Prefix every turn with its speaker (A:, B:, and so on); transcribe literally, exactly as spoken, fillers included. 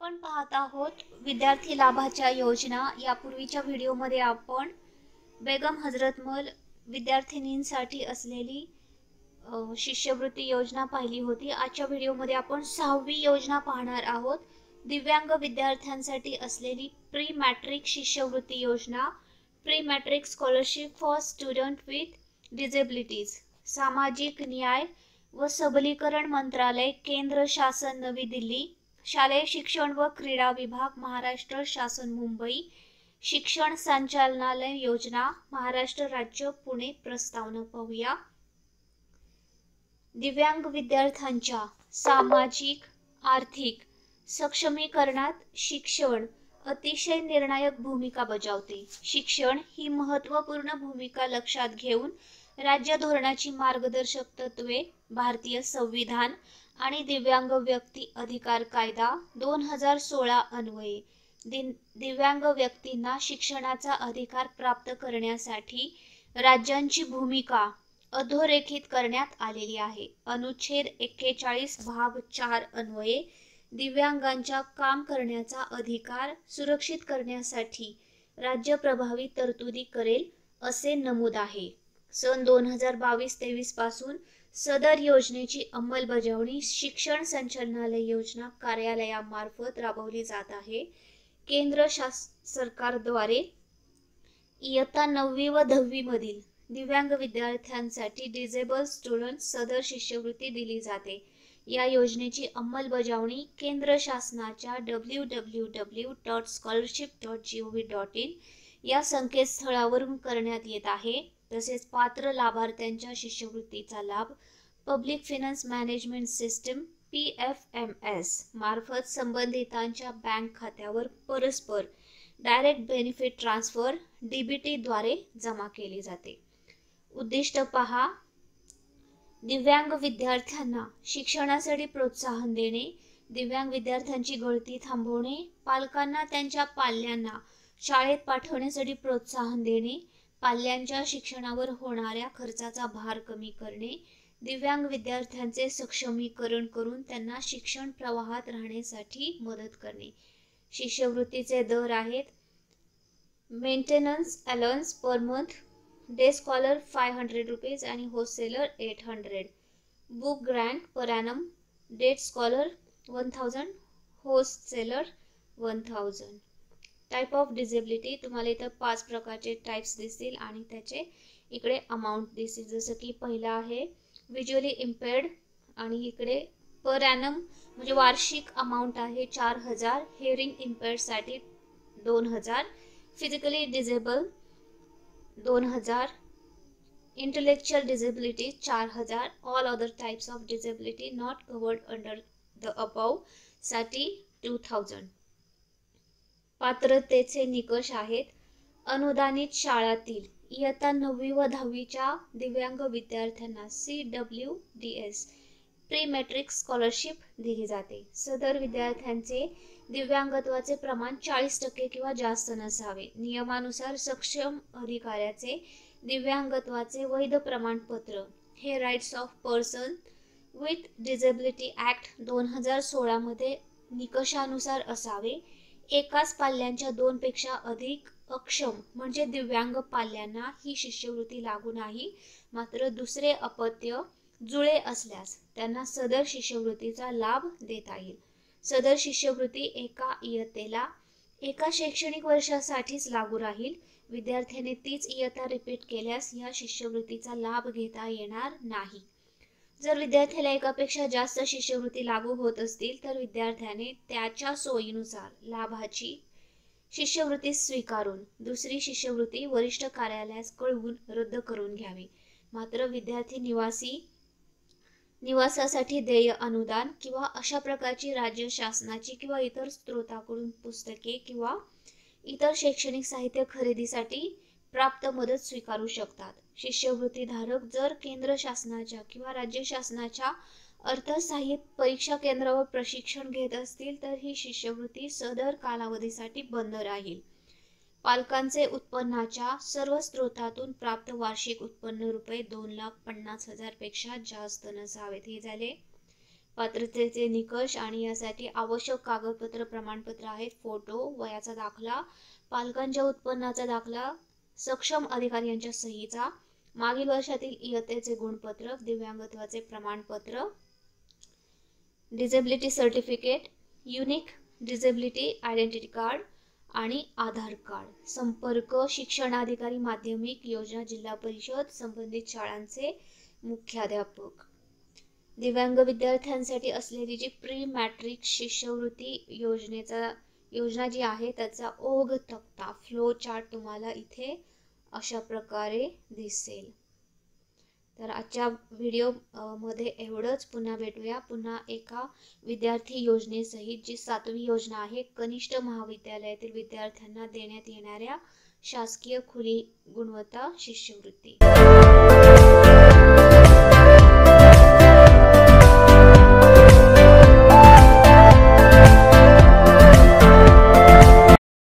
A: आपण पाहत आहोत विद्यार्थी लाभाच्या योजना। यापूर्वीच्या व्हिडिओमध्ये आपण बेगम हजरतमल विद्यार्थिनींसाठी असलेली शिष्यवृत्ती योजना पाहिली होती। आजच्या व्हिडिओमध्ये आपण सहावी योजना पाहणार आहोत। दिव्यांग विद्यार्थ्यांसाठी असलेली प्री मॅट्रिक शिष्यवृत्ती योजना, pre matric scholarship for student with disabilities. सामाजिक न्याय व सबलीकरण मंत्रालय, केंद्र शासन, नवी दिल्ली। शालेय शिक्षण व क्रीडा विभाग, महाराष्ट्र शासन, मुंबई। शिक्षण संचालनालय योजना, महाराष्ट्र राज्य, पुणे। प्रस्तावना पाहूया। दिव्यांग विद्यार्थ्यांच्या सामाजिक आर्थिक सक्षमीकरणात शिक्षण अतिशय निर्णायक भूमिका बजावते। शिक्षण ही महत्त्वपूर्ण भूमिका लक्षात घेऊन राज्य धोरणाची मार्गदर्शक तत्त्वे, भारतीय संविधान आणि दिव्यांग व्यक्ती अधिकार कायदा दोन हजार सोळा अन्वये दिव्यांग व्यक्तींना शिक्षणाचा अधिकार प्राप्त करण्यासाठी राज्यांची भूमिका अधोरेखित करण्यात आलेली आहे। अनुच्छेद एक्केचाळीस भाग चार अन्वये दिव्यांगांच्या काम करण्याचा अधिकार सुरक्षित करण्यासाठी राज्य प्रभावी तरतुदी करेल असे नमूद आहे। सन दोन हजार बावीस तेवीस पासून सदर योजनेची अंमलबजावणी शिक्षण संचालनालय योजना कार्यालयामार्फत राबवली जात आहे। केंद्र सरकारद्वारे इयत्ता नववी व दहावी मधील दिव्यांग विद्यार्थ्यांसाठी डिसेबल स्टुडंट सदर शिष्यवृत्ती दिली जाते। या योजनेची अंमलबजावणी केंद्र शासनाच्या W W W dot scholarship dot G O V dot in या संकेतस्थळावरून करण्यात येत आहे। तसेच पात्र लाभार्थ्यांच्या शिष्यवृत्तीचा लाभ public finance management system P F M S मार्फत संबंधितांच्या बँक खात्यावर परस्पर direct benefit transfer D B T द्वारे जमा केली जाते। उद्दिष्ट पहा। दिव्यांग विद्यार्थ्यांना शिक्षणासाठी प्रोत्साहन देणे, दिव्यांग विद्यार्थ्यांची गळती थांबवणे, पालकांना त्यांच्या पाल्यांना शाळेत पाठवण्यासाठी प्रोत्साहन देणे, पाल्यांच्या शिक्षणावर होणाऱ्या खर्चाचा भार कमी करणे, दिव्यांग विद्यार्थ्यांचे सक्षमीकरण करून त्यांना शिक्षण प्रवाहात राहण्यासाठी मदत करणे। शिष्यवृत्तीचे दर आहेत maintenance allowance per month, day scholar five hundred rupees आणि hosteller eight hundred, book grant per annum, day scholar one thousand, hosteller one thousand. Type of disability, तुम्हाला इथं पाच प्रकारचे टाइप्स दिसतील आणि त्याचे इकडे अमाउंट दिसतील। जसं की पहिला आहे व्हिज्युअली इम्पेयर्ड आणि इकडे पर ॲनम म्हणजे वार्षिक अमाउंट आहे चार हजार, हिअरिंग इम्पेयर्डसाठी दोन हजार, फिजिकली डिसेबल दोन हजार, इंटेलेक्चुअल डिसेबिलिटी चार हजार, all other types of disability not covered under the above साठी टू थाउजंड। पात्रतेचे निकष आहेत अनुदानित शाळातील इयत्ता नववी व दहावीच्या दिव्यांग विद्यार्थ्यांना C W D S pre matric scholarship दिली जाते। सदर विद्यार्थ्यांचे दिव्यांगत्वाचे प्रमाण चाळीस टक्के किंवा जास्त नसावे। नियमानुसार सक्षम अधिकाऱ्याचे दिव्यांगत्वाचे वैध प्रमाणपत्र हे rights of person with disability act दोन हजार सोळा मध्ये निकषानुसार असावे। एकाच पाल्यांच्या दोन पेक्षा अधिक अक्षम म्हणजे दिव्यांग पाल्यांना ही शिष्यवृत्ती लागू नाही। मात्र दुसरे अपत्य जुळे असल्यास त्यांना सदर शिष्यवृत्तीचा लाभ देता येईल। सदर शिष्यवृत्ती एका इयत्तेला एका शैक्षणिक वर्षासाठीच लागू राहील। विद्यार्थ्याने तीच इयत्ता रिपीट केल्यास या शिष्यवृत्तीचा लाभ घेता येणार नाही। जर विद्यार्थ्याला एकापेक्षा जास्त शिष्यवृत्ती लागू होत असतील तर विद्यार्थ्याने त्याच्या सोयीनुसार लाभाची शिष्यवृत्ती स्वीकारून दुसरी शिष्यवृत्ती वरिष्ठ कार्यालयास कळवून रद्द करून घ्यावी। मात्र विद्यार्थी निवासी निवासासाठी देय अनुदान किंवा अशा प्रकारची राज्य शासनाची किंवा इतर स्त्रोताकडून पुस्तके किंवा इतर शैक्षणिक साहित्य खरेदीसाठी प्राप्त मदत स्वीकारू शकतात। शिष्यवृत्ती धारक जर केंद्र शासनाच्या किंवा राज्य शासनाच्या अर्थसहाय्यित परीक्षा केंद्रावर प्रशिक्षण घेत असतील तर ही शिष्यवृत्ती सदर कालावधीसाठी बंद राहील। पालकांचे उत्पन्नाच्या सर्व स्त्रोतातून प्राप्त वार्षिक उत्पन्न रुपये दोन लाख पन्नास हजार पेक्षा जास्त नसावेत। हे झाले पात्रतेचे निकष आणि यासाठी आवश्यक कागदपत्र प्रमाणपत्र आहेत फोटो, वयाचा दाखला, पालकांच्या उत्पन्नाचा दाखला, सक्षम अधिकारी यांच्या सहीचा, मागील वर्षातील इयत्तेचे गुणपत्र, दिव्यांगत्वाचे प्रमाणपत्र, disability certificate, unique disability identity card आणि आधार कार्ड. संपर्क शिक्षणाधिकारी माध्यमिक योजना जिल्हा परिषद संबंधित शाळांचे मुख्याध्यापक. दिव्यांग विद्यार्थ्यांसाठी असलेली जी प्री मॅट्रिक शिष्यवृत्ती योजनेचा योजना जी आहे त्याचा ओघ तक्ता फ्लो चार्ट तुम्हाला इथे अशा प्रकारे दिसेल. तर आजच्या व्हिडिओ मध्ये एवढंच. पुन्हा भेटूया पुन्हा एका विद्यार्थी योजनेसहित जी सातवी योजना आहे कनिष्ठ महाविद्यालयातील विद्यार्थ्यांना देण्यात येणाऱ्या शासकीय खुली गुणवत्ता शिष्यवृत्ती.